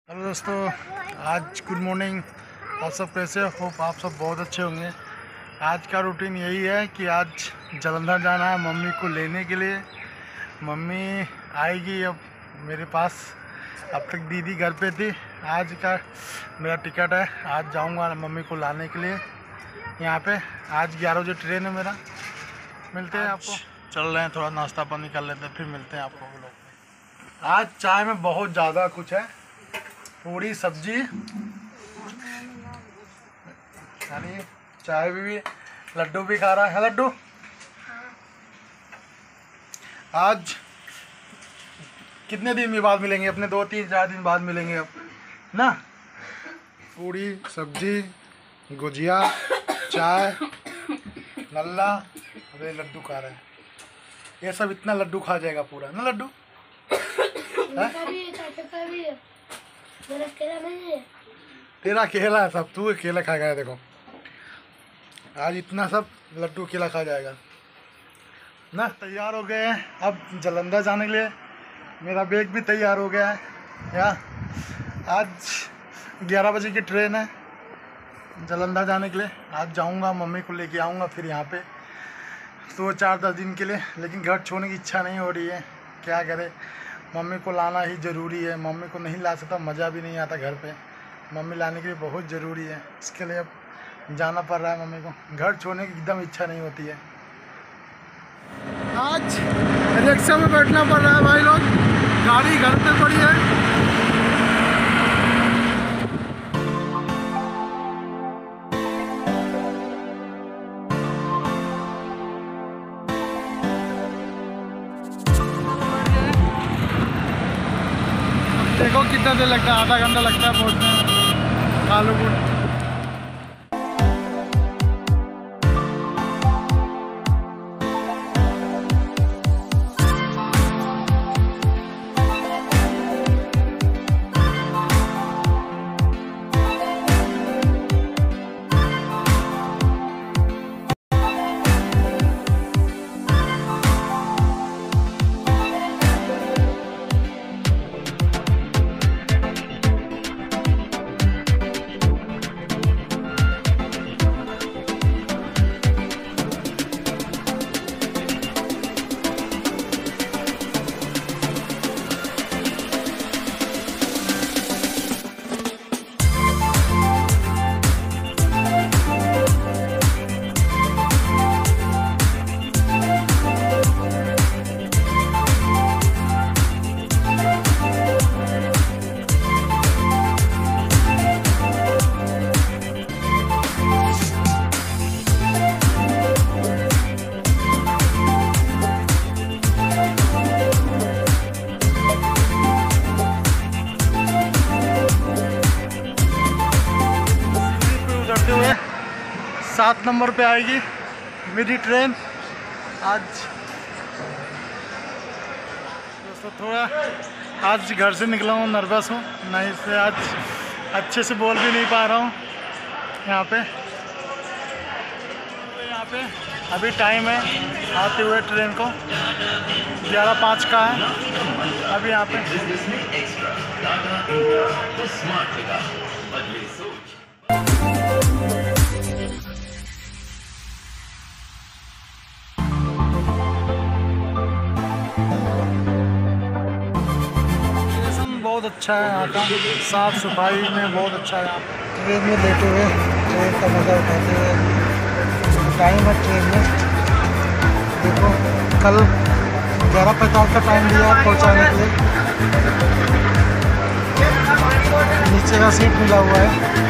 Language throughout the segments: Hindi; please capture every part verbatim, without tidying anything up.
हेलो दोस्तों, आज गुड मॉर्निंग। आप सब कैसे हो? होप आप सब बहुत अच्छे होंगे। आज का रूटीन यही है कि आज जालंधर जाना है मम्मी को लेने के लिए। मम्मी आएगी अब मेरे पास। अब तक दीदी घर पे थी। आज का मेरा टिकट है, आज जाऊंगा मम्मी को लाने के लिए यहाँ पे। आज ग्यारह बजे ट्रेन है मेरा। मिलते हैं आपको। चल रहे हैं, थोड़ा नाश्ता पानी कर लेते हैं, फिर मिलते हैं आपको लोग। आज चाय में बहुत ज़्यादा कुछ है, पूरी सब्जी, यानी चाय भी, भी लड्डू भी खा रहा है। लड्डू आज कितने दिन में बाद मिलेंगे अपने? दो तीन चार दिन बाद मिलेंगे अब ना। पूरी सब्जी, गुजिया, चाय, नल्ला, अरे लड्डू खा रहा है। ये सब इतना लड्डू खा जाएगा पूरा ना लड्डू? मेरा केला नहीं है। तेरा केला है सब, तू केला खा गया। देखो आज इतना सब लड्डू केला खा जाएगा ना। तैयार हो गए हैं अब जालंधर जाने के लिए। मेरा बैग भी तैयार हो गया है। या आज ग्यारह बजे की ट्रेन है जालंधर जाने के लिए। आज जाऊंगा, मम्मी को लेके आऊंगा फिर यहाँ पे दो चार दस दिन के लिए। लेकिन घर छोड़ने की इच्छा नहीं हो रही है, क्या करे। मम्मी को लाना ही ज़रूरी है। मम्मी को नहीं ला सकता, मज़ा भी नहीं आता घर पे। मम्मी लाने के लिए बहुत ज़रूरी है, इसके लिए अब जाना पड़ रहा है मम्मी को। घर छोड़ने की एकदम इच्छा नहीं होती है। आज रिक्शा में बैठना पड़ रहा है भाई लोग, गाड़ी घर पे पड़ी है। देखो कितना देर लगता है, आधा घंटा लगता है पहुँचने में कालूपुर। सात नंबर पे आएगी मेरी ट्रेन आज। दोस्तों थोड़ा आज घर से निकला हूँ, नर्वस हूँ, नहीं से आज अच्छे से बोल भी नहीं पा रहा हूँ यहाँ पे। यहाँ पे अभी टाइम है आते हुए ट्रेन को, ग्यारह पाँच का है अभी यहाँ पे। बहुत अच्छा है यहाँ का, साफ सफाई में बहुत अच्छा है यहाँ पे। ट्रेन में लेटे हुए ट्रेन का मज़ा उठाते हुए टाइम है ट्रेन में। देखो कल ग्यारह पचास का टाइम दिया पहुँचाने के लिए। नीचे का सीट मिला हुआ है।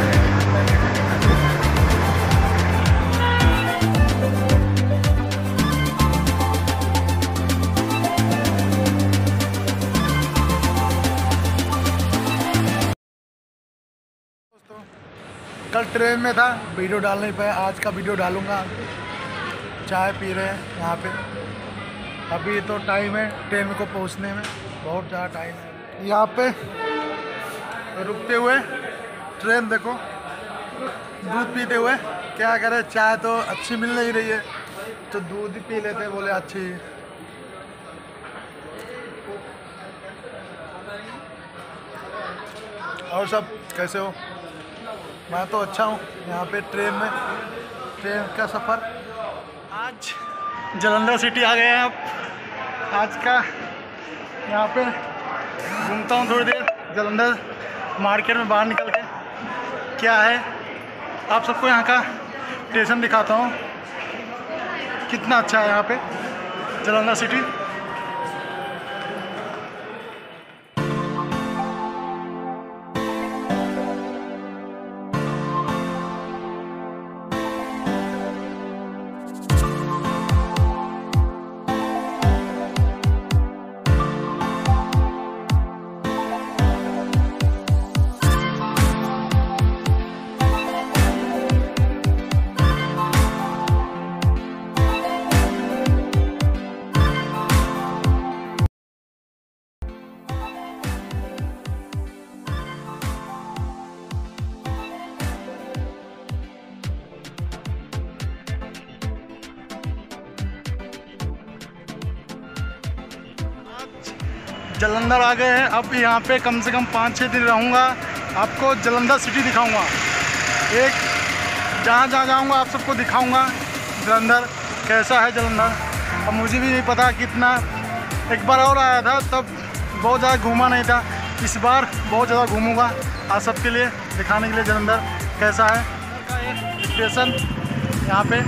कल ट्रेन में था, वीडियो डाल नहीं पाया, आज का वीडियो डालूंगा। चाय पी रहे हैं यहाँ पे। अभी तो टाइम है ट्रेन को पहुँचने में, बहुत ज़्यादा टाइम है। यहाँ पे रुकते हुए ट्रेन देखो, दूध पीते हुए। क्या करें, चाय तो अच्छी मिल नहीं रही है तो दूध ही पी लेते, बोले अच्छी। और सब कैसे हो? मैं तो अच्छा हूँ। यहाँ पे ट्रेन में ट्रेन का सफ़र। आज जालंधर सिटी आ गए हैं। अब आज का यहाँ पे घूमता हूँ थोड़ी देर जालंधर मार्केट में बाहर निकल के, क्या है आप सबको यहाँ का स्टेशन दिखाता हूँ, कितना अच्छा है यहाँ पे जालंधर सिटी। जालंधर आ गए हैं। अब यहाँ पे कम से कम पाँच छः दिन रहूँगा। आपको जालंधर सिटी दिखाऊँगा, एक जहाँ जहाँ जाऊँगा आप सबको दिखाऊँगा जालंधर कैसा है जालंधर। अब मुझे भी नहीं पता कितना, एक बार और आया था तब बहुत ज़्यादा घूमा नहीं था, इस बार बहुत ज़्यादा घूमूँगा आप सबके लिए दिखाने के लिए जालंधर कैसा है। स्टेशन यहाँ पे,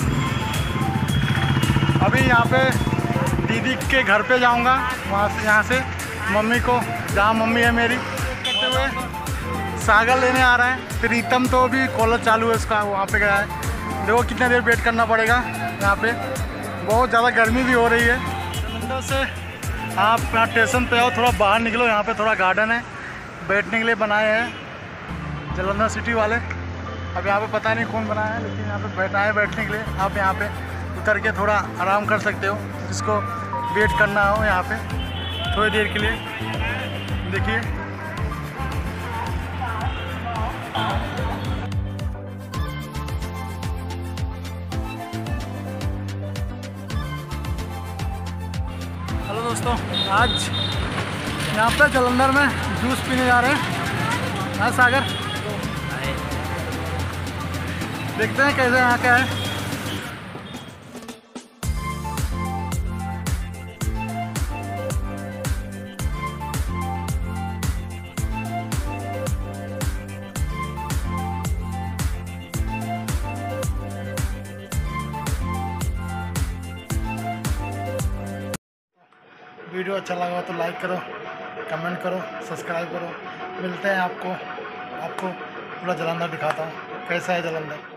अभी यहाँ पे दीदी के घर पे जाऊँगा, वहाँ से यहाँ से मम्मी को, जहाँ मम्मी है मेरी, करते हुए सागर लेने आ रहा है। प्रीतम तो अभी कॉलेज चालू है उसका, वहाँ पे गया है। देखो कितना देर वेट करना पड़ेगा यहाँ पे, बहुत ज़्यादा गर्मी भी हो रही है। जालंधर से आप यहाँ स्टेशन पे आओ, थोड़ा बाहर निकलो, यहाँ पे थोड़ा गार्डन है बैठने के लिए बनाए हैं जालंधर सिटी वाले। अब यहाँ पे पता नहीं कौन बनाया है, लेकिन यहाँ पे बैठा है बैठने के लिए। आप यहाँ पे उतर के थोड़ा आराम कर सकते हो, जिसको वेट करना हो यहाँ पे थोड़ी देर के लिए। देखिए हेलो दोस्तों, आज यहाँ पे जालंधर में जूस पीने जा रहे हैं। हाँ सागर, देखते हैं कैसे यहाँ का है। वीडियो अच्छा लगा तो लाइक करो, कमेंट करो, सब्सक्राइब करो। मिलते हैं आपको आपको पूरा जालंधर दिखाता हूँ कैसा है जालंधर।